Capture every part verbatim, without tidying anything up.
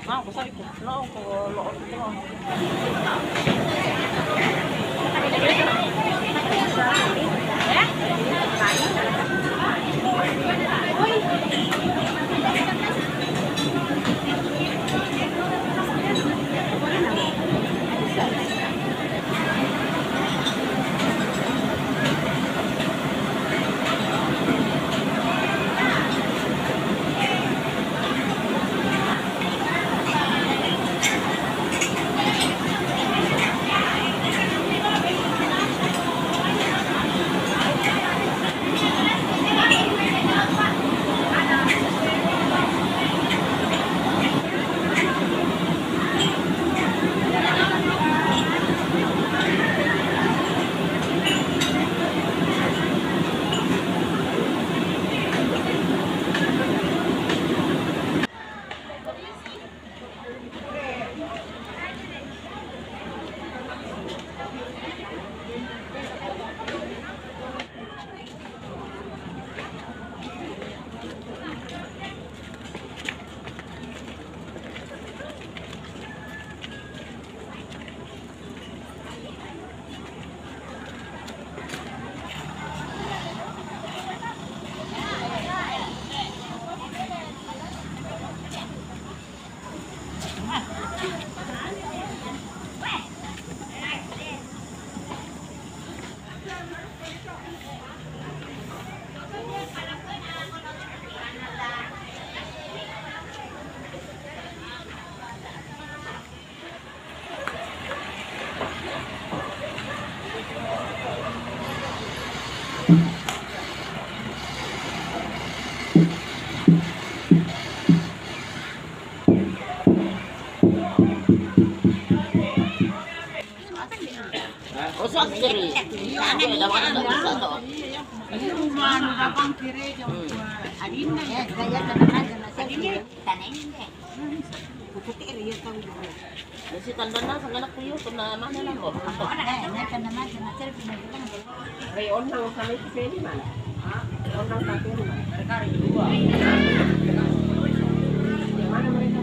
Mau ko sa ito. No, ko loon ko. Usap kiri. Ano naman ang bisa to? Umano na pang kiri yung alin na yan. Gaya na naman na sa iyo. Tanay hindi. Puputi rin yung Kasi tanda na sa anak ko yun, kung na mana lang ko. Ako na kaya na ka naman na sir pinagulang. Rayon na sa may pili man. Ha? On lang sa pili man. Regari dua. Mana mereka?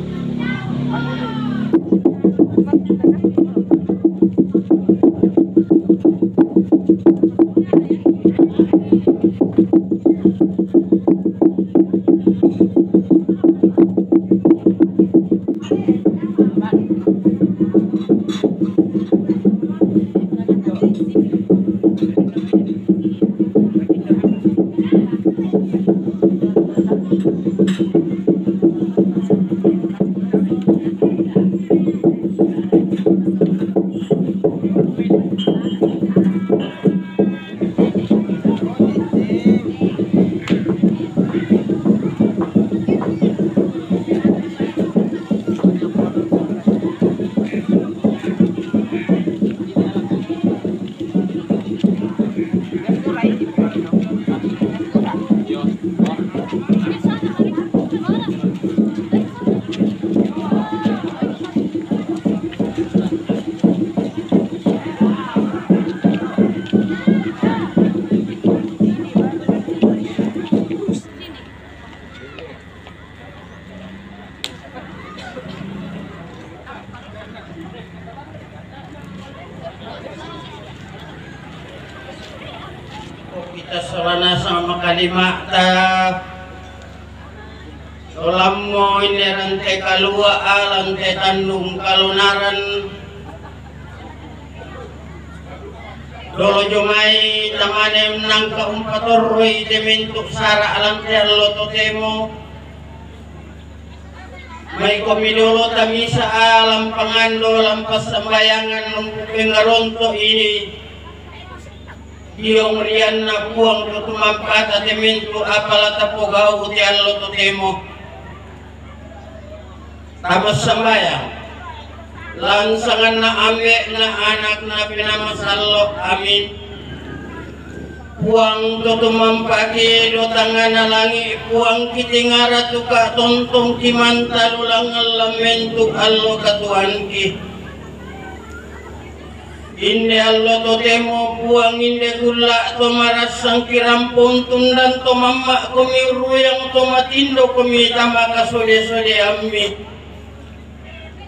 Kita solana sama kalima ta solam mo ini rantai kalua alantai tandung kalunaran dolo jomai tamanem nang kaumpatoroi dementuk sara alantai alloto temo may komidolo tamisa alam pangando lampas sembayangan nungku pengaronto ini Diyong riyan na buwang tutumampat at eminto apala tapugaw uti allo tutemo. Tapos sambayang, lansangan na ame na anak na pinamasalok amin. Buwang tutumampati do tangan na langi, buwang kitingara tuka tontong kimanta lulang alamento allo katuan ki. Inde allo to temo buang inde gula to maras sang kirampun tundan to mamma komi ruyang to matindo komi tama kasode sode ammi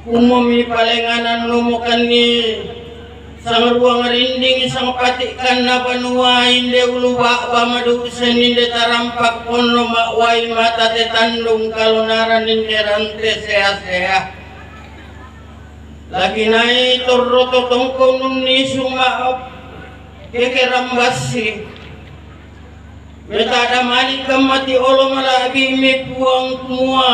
umumi palenganan lumukan ni sang ruang rinding sang patikan na banua inde uluwa ba madusen inde tarampak pono makwai mata te tandung kalunaran inde rante seha-seha lagi nai torro totongko nun nisung maaf kekerambasi beta ada malik kamati olo malabi mi puang semua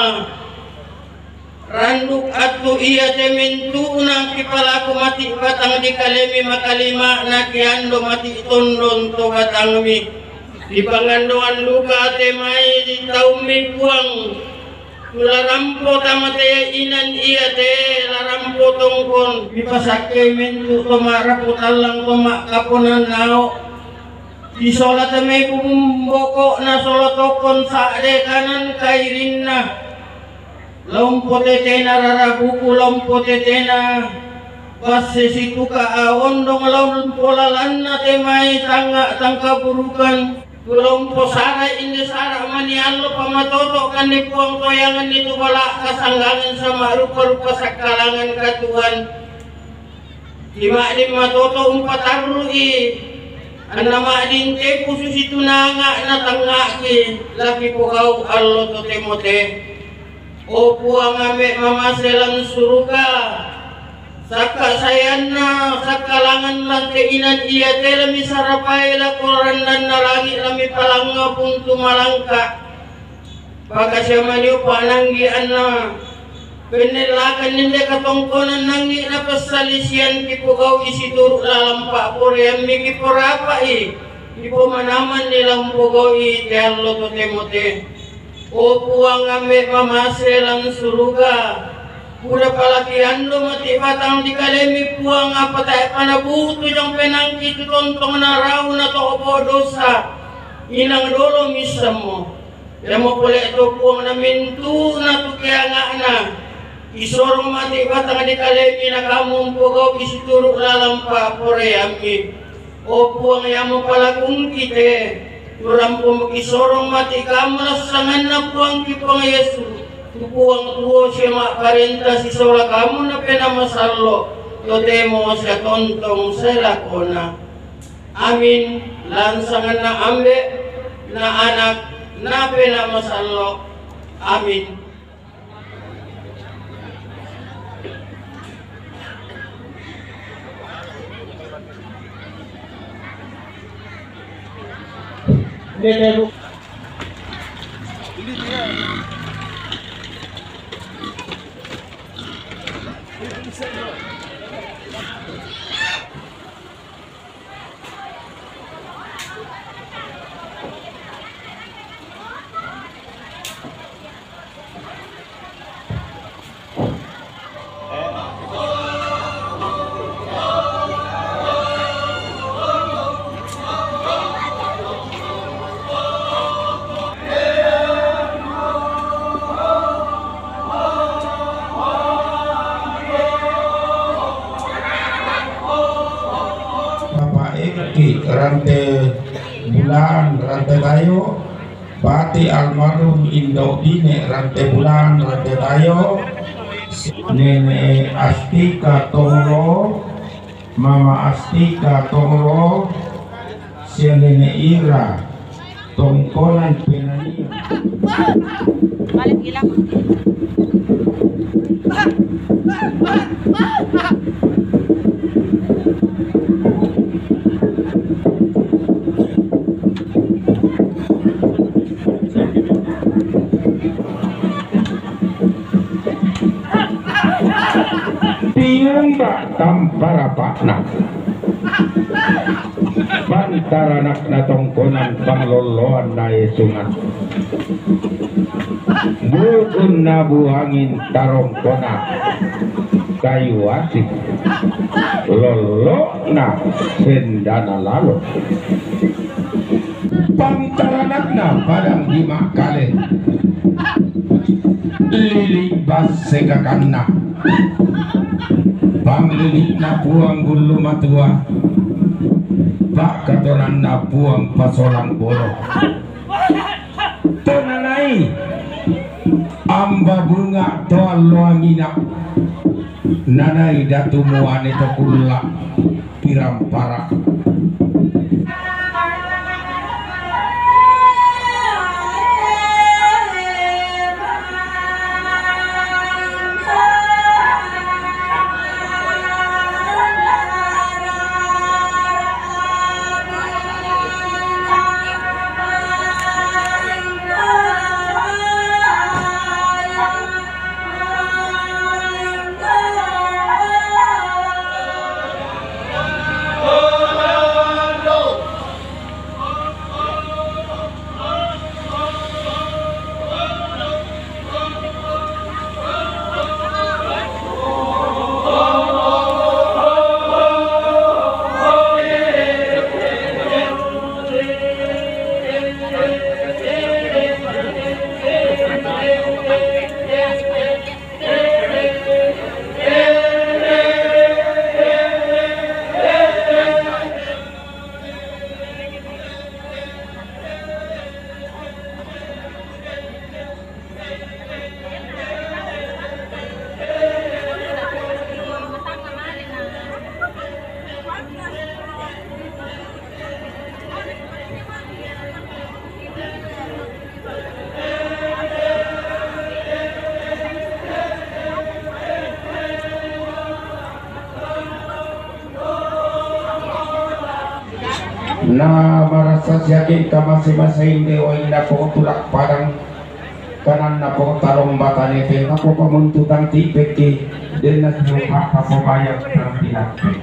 randuk atu iya tementu nang kipalaku mati batang di kalemi makalima na kiando mati tondon to batang mi di pangandoan luka temai di taumi puang larampo tamate inan iya te larampo tongkon di pasake mentu to maraputalang to makaponan nao di solat temai kumboko na solatokon saade kanan kairinna lompo tetena rarabuku lompo tetena basse situ ka aondong lompo lalanna temai tangga tangka burukan lompo sara inde sara mani allo pamatoto kan ni puang toyangan itu bala kasanggangan sama rupa-rupa sakalangan katuan lima lima toto umpat arui anama dinte khusus itu nanga na tangga ki laki pukau allo to temote o puang ame mama selan suruga saka sayana sakalangan lante inan iya tela misarapai la koran dan nalangi lami palanga puntu malangka baka siamani upananggi anna penelakan ninde katongkonan nangi na pasalisian kipugau isi turuk lalampak pore ammi kipurapa i ipo manaman nilang pugau i teallo to temote o puang ambe mamaselang suruga udah palaki ando mati batang di kalemi puang apa tak panabutu yang penangki tu tontong narau na to opo dosa inang dolo misamo ya mo pole to puang na mintu na tu kianga na isorong mati batang di kalemi na kamu pugau isi turuk lalampa pore ambi o puang ya mo palakung kite Turam pumaki sorong mati kamlas sangan na puang kipang Yesu tupuang tuwo siya makarenta si sola kamu na penamasallo yodemo siya tontong sa lakona amin lansangan na ambe na anak na penamasallo amin. Dede rantai bulan rantai tayo bati almarhum Indo Dine rantai bulan rantai tayo Nene Astika Toro Mama Astika Toro si Nene Ira tongkonan penani balik hilang Tiumba tampara pakna bantaranak na tongkonan pangloloan na sungat bukun na buhangin tarongkona kayu asik lolo na sendana lalo pangtaranak na padang lima kali lilibas sekakanna panglilik na puang bulu matua bak katonan na puang pasolang bolo tonanai amba bunga toal loangina nanai datu muane to kulla pirampara na marasa siyakin ka masing-masing dewa ina po tulak padang kanan na po talong bata nito na po pamuntutan tipik ki din na siya papabayag ng pinagpik.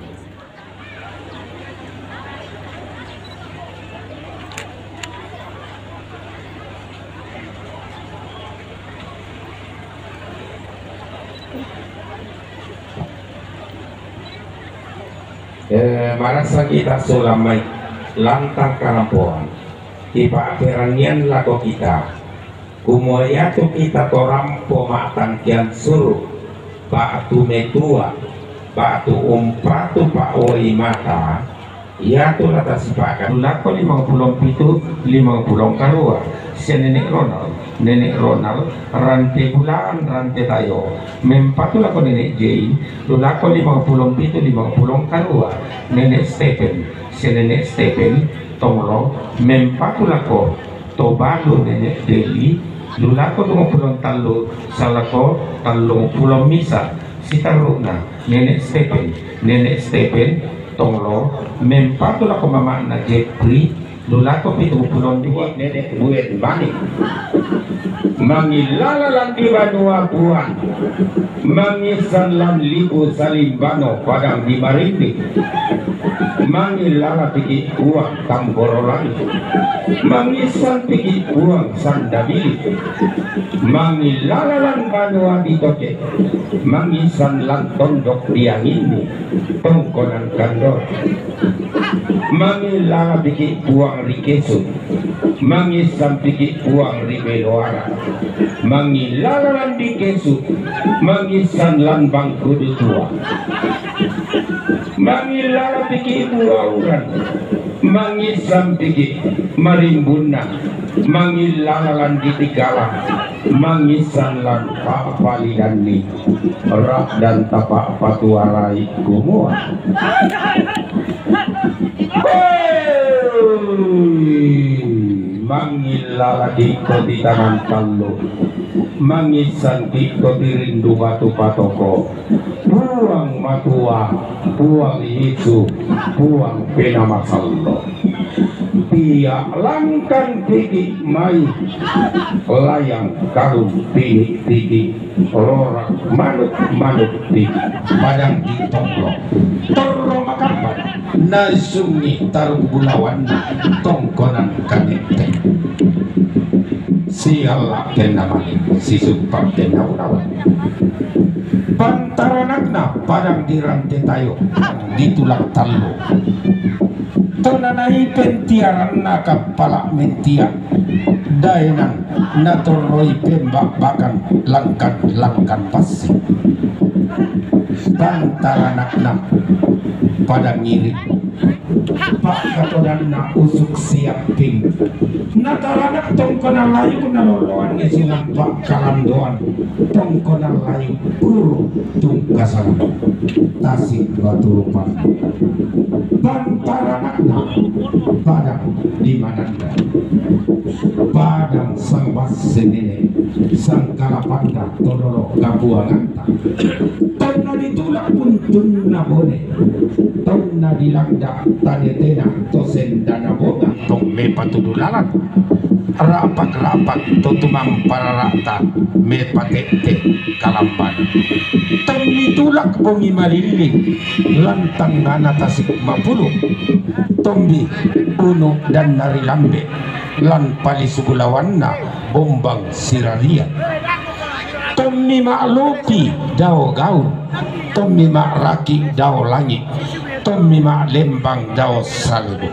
Eh, marasa kita sulamay lantang karampuan ipaakiranian lago kita kumuyato kita torampo matang kian suruh batu metua batu umpratu paoi mata yato lata sipakan lako limang pulong pitu limang pulong karua si nenek Ronald nenek Ronald rantai bulan rantai tayo mempatu lako nenek Jane lulako limang pulong pitu limang pulong karua nenek Stephen si nenek Stephen tonglo mempatu lako tobalo nenek Deli lulako limang pulong talo salako talong pulong misa si taruna nenek Stephen nenek Stephen tonglo mempatu lako mama na Jeffrey lulako pitung pulong dua nenek buet bani mangilalalan di Banua Buan mangisanlan libu salimbano padang di Marindi mangilala pigi uang tamborolan mangisan pigi uang sandabili mangilalalan Banua di Toke mangisanlan tondok diangini tongkonan kandor mangilala pigi uang rikesu mangisan pigi uang ribeloara mangilalalan di kesu mangisan lan bangku tua mangilala pigi uauran mangisan pigi marimbuna mangilalalan di Tigala mangisan lan papali dan ni rak dan tapak patuarai kumua mangilala diko di tangan talo mangisan diko di rindu batu patoko buang matua buang isu buang penama sallo dia langkan tinggi mai layang karung tinggi tinggi rorak manuk manuk tinggi padang di tonglo toro makapat nasungi tarung bulawan tongkonan kanete sialak kenamani si supak kenaunawan pantaranagna padang di rantai tayo di tulak talo tonanai pentiaran nakapala mentia daenan natoroi pembak-bakan langkan-langkan pasir pantaranagna padang ngiri pak katodan na usuk siap king nataranak tongkona layu naloloan isungan pak kalandoan tongkona layu puru tungkasan tasik batu rupan bantaranakna padang di mananda padang sang senene sang kalapanda todoro kabuanganta tonna ditulak pun tunna bone tonna dilangda tanetena tosen dana boga tong me patudulalan rapak-rapak totumang pararata me patete kalamban tong ditulak bongi malililing lantang ngana tasik mapuluh tombi uno dan narilambe lan pali sugulawanna bombang siraria tommi makluki dao gaun tommi makraki dao langit tommi mak lembang dao salbu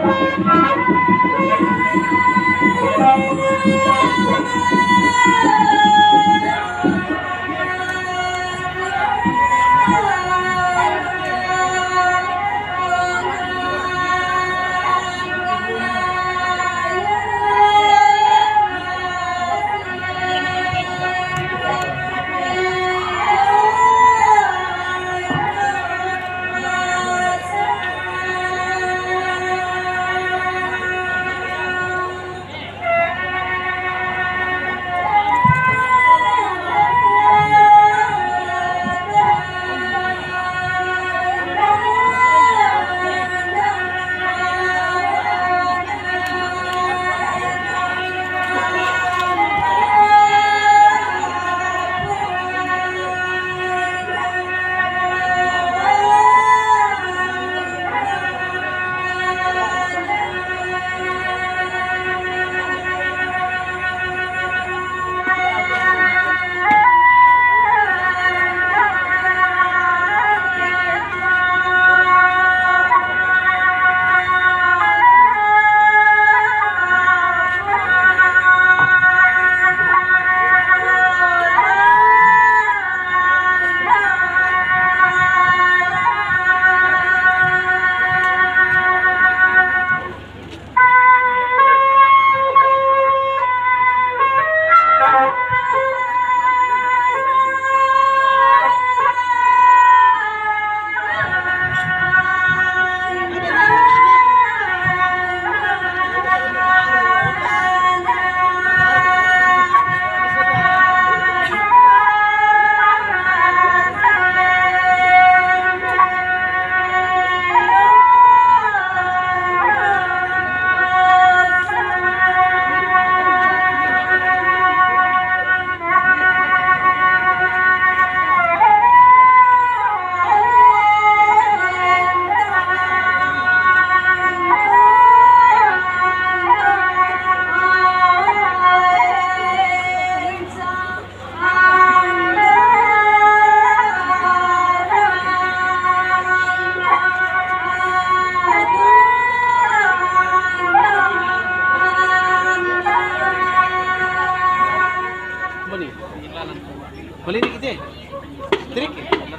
Malirik ite. Trik.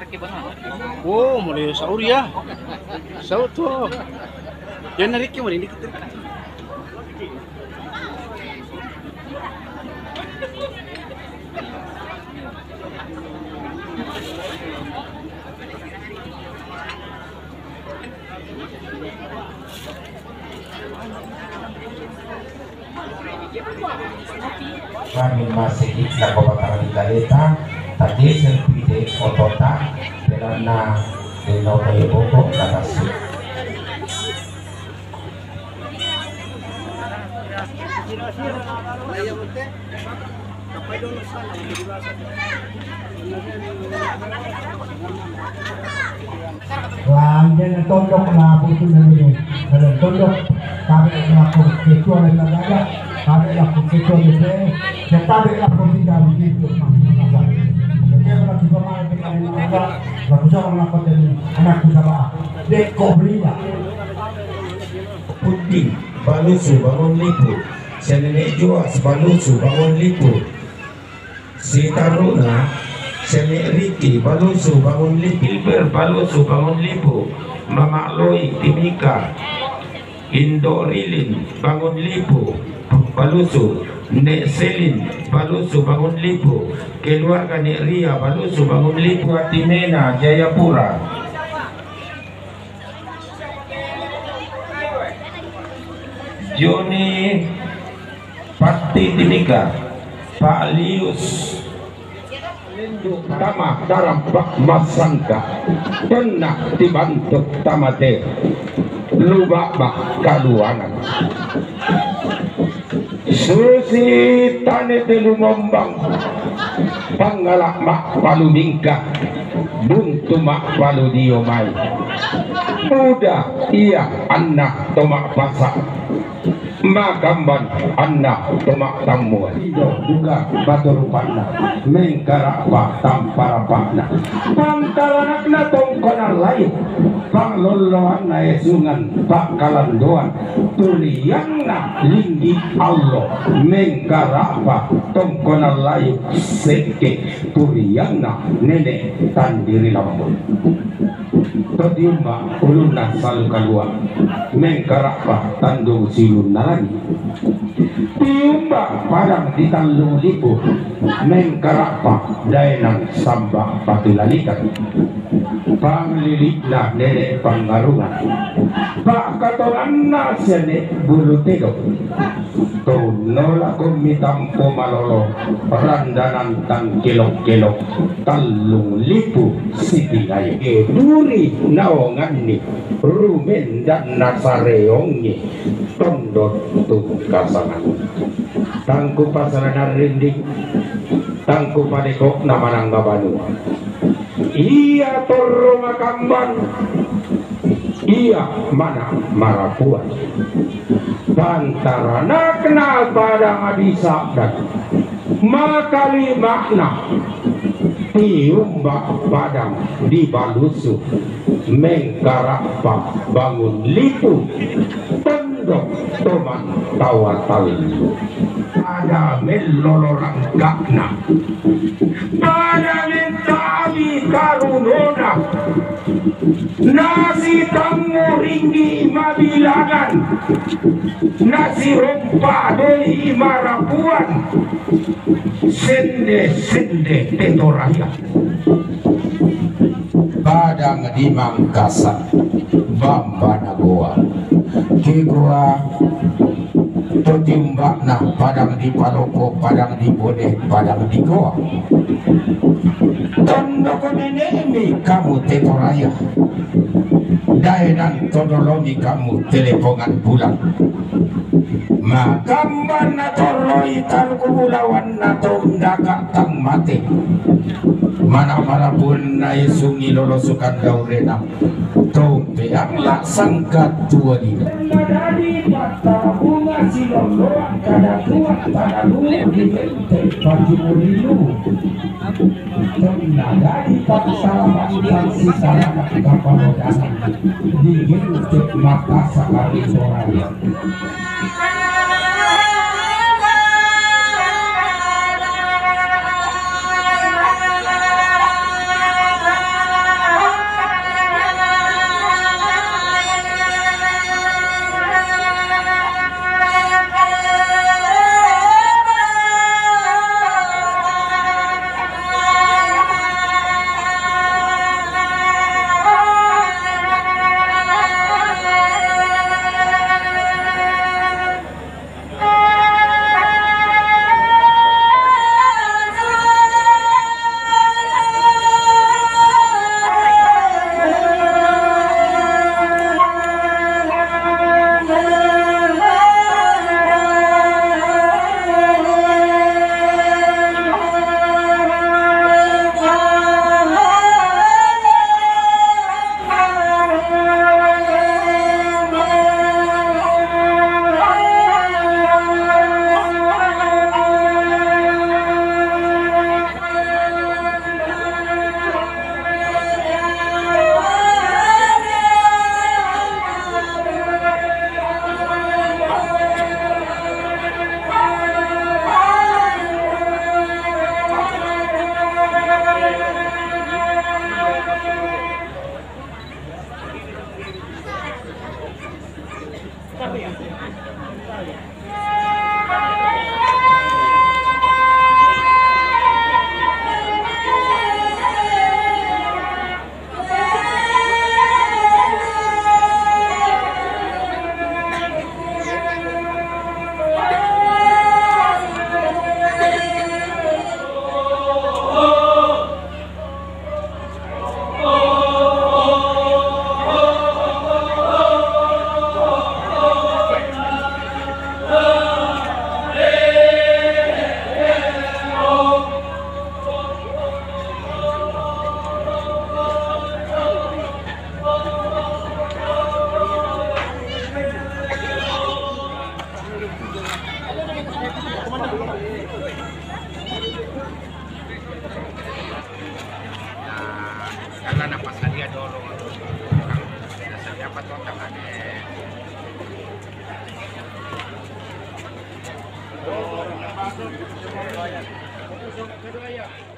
Oh, mulai sahur ya. Sahur tuh. Yang nariknya mulai dikit. Kami masih di Kabupaten Galeta, tadi serpide otota belana dino kayu pokok katasi. Wah, dia tondok lah butuh dulu. Kalau tondok kami melakukan ketua dan laga, kami melakukan ketua bete, tetapi melakukan tidak begitu. Jadi kalau kita main dengan laga, kalau kita melakukan anak kita bah, deko belinya. Putih, balusu bangun liput, senene juas balusu bangun liput. Si Taruna Seni Riki Balusu Bangun Lipilber Balusu Bangun Lipu, Mama Loi Timika, Indo Rilin Bangun Lipu Balusu, Nek Selin Balusu Bangun Lipu, keluarga Nek Ria Balusu Bangun Lipu, Atimena Jayapura, Joni Pati Timika, Pak Lius Tama dalam bak masangka pernah dibantu tamate lubak bak kaduanan Susi tane telu mombang pangalak mak palu mingka buntu mak palu diomai muda iya anak tomak pasak makamban anak tomak tamu juga batu rupana mengkarapa tamparapana pangkalanakna tongkonan lain pangloloan na esungan pakalandoan tuliangna linggi Allah mengkarapa tongkonan lain seke tuliangna nenek tandiri lambun Todiumba ulunna salu kalua mengkarapa tandung silun nalagi tiumba padang di tandung lipu mengkarapa daenang samba patulalikan panglilitna nenek pangarungan pak katoran nasene bulu tego tonola kumitampo malolo randanan tang kelok-kelok talung lipu sitingayo duri naongan ni rumen dan nasareongi tondot tukasangan tangku pasaran rinding tangku padekok namanang gabanu iya toro makamban iya mana marapuan pantarana kenal padang adisa dan makali makna tiumbak padang di balusu mengkarapa bangun lipu tendok toman tawatal ada melolorang kakna pada mentami karunona nasi tamu ringgi mabilangan nasi rompa dari marapuan sende sende tetoraya padang di Mangkasa Bambana Goa Kigoa Totimbak nah padang di Paloko padang di Bode padang di Goa tondok menemi kamu tetoraya daenan todolomi kamu telepongan bulan makamban na toroi tan kubulawan na tondaga tang mati mana marapun na isungi lolosukan daurena tompe ang laksangka tua dina dari patah bunga siloloan kada kuat pada luar di bente bagi mulilu tonna dari paksalaman dan sisalaman kapalodanan di bente mata sakari soraya Kedua ya.